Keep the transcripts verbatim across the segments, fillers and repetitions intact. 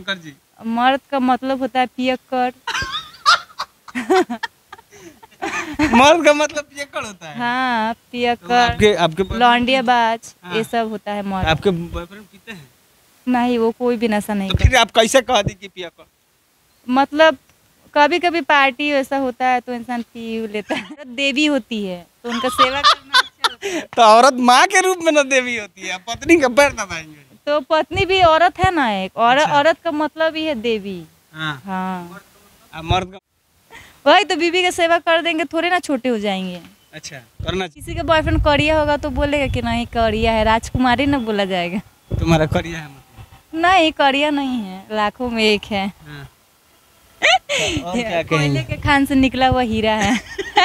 शंकर जी? मर्द का मतलब होता है पियक्कड़। मर्द का मतलब पियक्कड़ होता है? हाँ, तो पियक्कड़, आपके आपके boyfriend लौंडियाबाज, हाँ। ये सब होता है मर्द। आपके बॉयफ्रेंड पीते हैं? नहीं, वो कोई भी नशा नहीं तो करता। फिर आप कैसे कह दी कि पियक्कड़? मतलब कभी कभी पार्टी ऐसा होता है तो इंसान पी लेता है। देवी होती है तो उनका सेवा करना अच्छा होता है। तो औरत माँ के रूप में न देवी होती है, पत्नी का पैर दबाएंगे। तो पत्नी भी औरत है ना, एक औरत। अच्छा। औरत का मतलब ही है देवी। हाँ। हाँ, अब मर्द का वही तो बीवी का सेवा कर देंगे थोड़े ना छोटे हो जाएंगे। अच्छा करना चाहिए। किसी का बॉयफ्रेंड करिया होगा तो बोलेगा कि नहीं करिया है, राजकुमारी ना बोला जाएगा। तुम्हारा करिया है मतलब? नहीं, करिया नहीं है, लाखों में एक है। हाँ। तो और क्या कोयले कहेंगे? के खान से निकला हुआ हीरा है।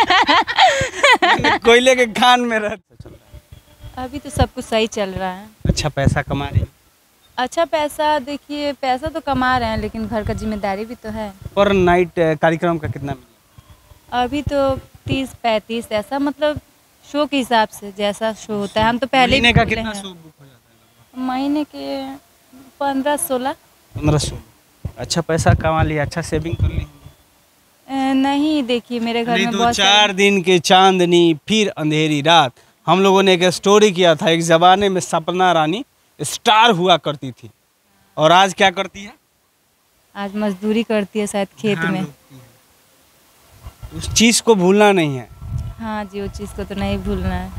कोयले के खान में रहता। अभी तो सब कुछ सही चल रहा है। अच्छा पैसा कमा रही? अच्छा पैसा, देखिए पैसा तो कमा रहे हैं लेकिन घर का जिम्मेदारी भी तो है। पर नाइट कार्यक्रम का कितना मिला? अभी तो तीस पैंतीस ऐसा, मतलब शो के हिसाब से जैसा शो होता है। हम तो पहले ही महीने का बोले कितना हैं। शो बुक हो जाता है? महीने के पंद्रह सोलह। पंद्रह सौ। अच्छा पैसा कमा लिया, अच्छा सेविंग कर ली? नहीं, देखिए मेरे घर नहीं में तो बहुत चार दिन के चांदनी फिर अंधेरी रात। हम लोगों ने एक स्टोरी किया था, एक जमाने में सपना रानी स्टार हुआ करती थी और आज क्या करती है? आज मजदूरी करती है शायद खेत हाँ, में। डूबती है। उस चीज को भूलना नहीं है। हाँ जी, वो चीज़ को तो नहीं भूलना है।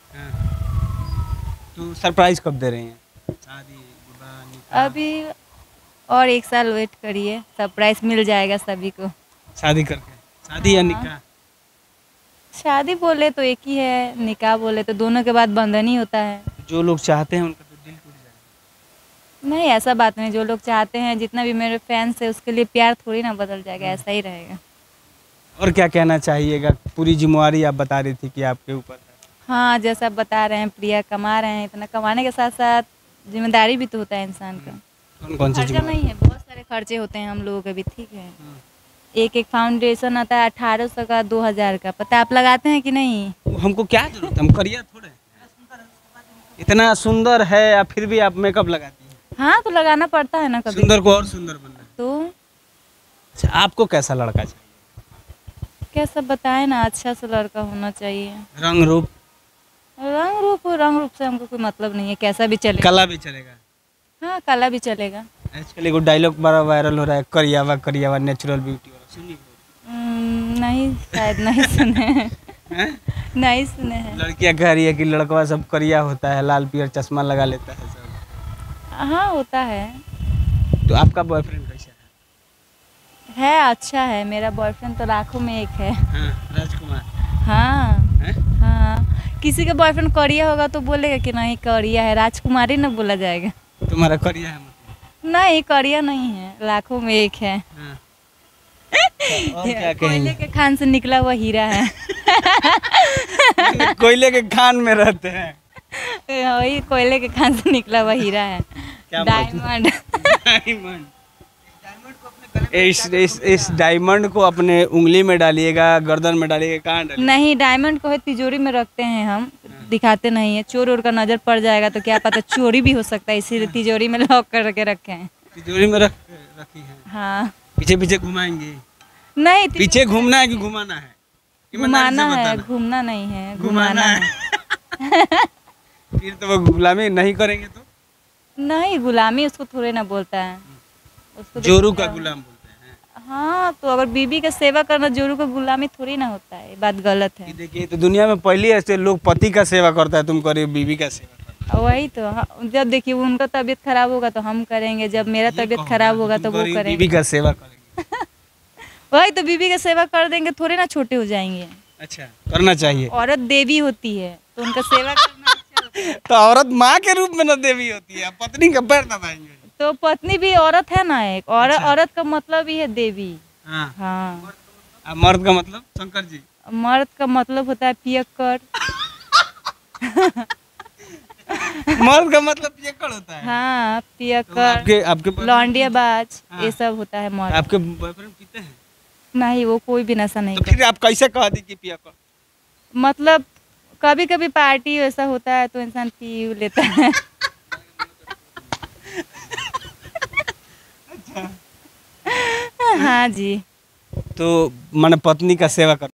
हाँ। तो सरप्राइज कब दे रही हैं? शादी विवाह निकाह? अभी और एक साल वेट करिए, सरप्राइज मिल जाएगा सभी को। शादी करके? शादी या हाँ। निकाह? शादी बोले तो एक ही है, निकाह बोले तो दोनों के बाद बंधन ही होता है। जो लोग चाहते हैं उनका तो दिल टूट जाएगा। नहीं, ऐसा बात नहीं। जो लोग चाहते हैं, जितना भी मेरे फैंस है उसके लिए प्यार थोड़ी ना बदल जाएगा, ऐसा ही रहेगा। और क्या कहना चाहिएगा? पूरी जिम्मेवारी आप बता रही थी कि आपके ऊपर है। हाँ, जैसा आप बता रहे हैं, प्रिया कमा रहे हैं, इतना कमाने के साथ साथ जिम्मेदारी भी तो होता है इंसान का। कौन कौन सी खर्चा जिम्मेवारी? नहीं है, बहुत सारे खर्चे होते हैं हम लोगों के भी, ठीक है। एक एक फाउंडेशन आता है अठारह सौ का, दो हजार का, पता आप लगाते हैं कि नहीं? हमको क्या जरूरत है, हम करियर थोड़े। इतना सुंदर है या फिर भी आप मेकअप लगाती हैं? हाँ, तो लगाना पड़ता है ना कभी। सुंदर को और सुंदर बनना है। तो अच्छा आपको कैसा लड़का चाहिए? कैसा बताए ना, अच्छा सा लड़का होना चाहिए। रंग रूप? रंग रूप रंग रूप से हमको कोई मतलब नहीं है, कैसा भी चलेगा। कला भी चलेगा? हाँ, काला भी चलेगा। आजकल एगो डायलॉग बड़ा वायरल हो रहा है, करियावा करियावा नेचुरल ब्यूटी वाला, सुनिए। हम्म, नहीं, शायद नहीं सुने हैं। हैं? नहीं सुने हैं। लड़कियां कह रही है कि लड़का सब करिया होता है, लाल पियर चश्मा लगा लेता है सब। हाँ, होता है। तो आपका बॉयफ्रेंड कैसा है? है, अच्छा है। मेरा बॉयफ्रेंड तो लाखों में एक है। हाँ, राजकुमार? हाँ हैं? हाँ, किसी का बॉयफ्रेंड करिया होगा तो बोलेगा कि नहीं करिया है, राजकुमारी ना बोला जाएगा। तुम्हारा करिया है मतलब? नहीं, करिया नहीं है, लाखों में एक है। हाँ। तो और क्या कोयले कहेंगे? के खान से निकला हुआ हीरा है। कोयले के खान में रहते हैं? वही कोयले के खान से निकला हुआ हीरा है। क्या डायमंड। डायमंड। इस इस इस डायमंड को अपने उंगली में डालिएगा, गर्दन में डालिएगा, कहाँ डालिएगा? नहीं, डायमंड को है तिजोरी में रखते हैं हम, दिखाते नहीं है। चोर ओर का नजर पड़ जाएगा तो क्या पता चोरी भी हो सकता है, इसीलिए तिजोरी में लॉक करके रखे हैं। तिजोरी में रख रखी है? हाँ। पीछे पीछे घुमाएंगे? नहीं, पीछे घूमना है कि घुमाना है? ईमानदारी से घुमाना है, बताना। घूमना नहीं है, घुमाना है। फिर तो वो गुलामी नहीं करेंगे तो? नहीं, गुलामी उसको थोड़े ना बोलता है। उसको तो जोरू बोलता का है- गुलाम बोलते हैं। हाँ, तो अगर बीबी का सेवा करना जोरू का गुलामी थोड़ी ना होता है, ये बात गलत है। ये देखिए, तो दुनिया में पहले ऐसे लोग पति का सेवा करता है, तुम करिए बीवी का सेवा करता वही तो। हाँ, जब देखिए उनका तबीयत खराब होगा तो हम करेंगे, जब मेरा है। ये तबीयत कहो खराब ना, होगा तुम तो वो करिए करेंगे। बीवी का सेवा करेंगे। वही तो, बीबी का सेवा कर देंगे थोड़े ना छोटे हो जाएंगे। अच्छा करना चाहिए। औरत देवी होती है तो उनका सेवा करना अच्छा होता है। तो औरत माँ के रूप में न देवी होती है, पत्नी का पैर दबाएंगे। तो पत्नी भी औरत है ना, एक औरत। अच्छा। औरत का मतलब ही है देवी। हाँ। हाँ, अब मर्द का मतलब? शंकर जी? मर्द का मतलब होता है पियक्कड़। मर्द का मतलब पियक्कड़ होता है? हाँ, तो पियक्कड़, आपके आपके boyfriend- लौंडियाबाज, हाँ। ये सब होता है मर्द। आपके बॉयफ्रेंड पीते हैं? नहीं, वो कोई भी नशा नहीं तो करता। फिर आप कैसे कह दी कि पियक्कड़? मतलब कभी कभी पार्टी ऐसा होता है तो इंसान पी लेता है। अच्छा हाँ जी। तो मैंने पत्नी का सेवा कर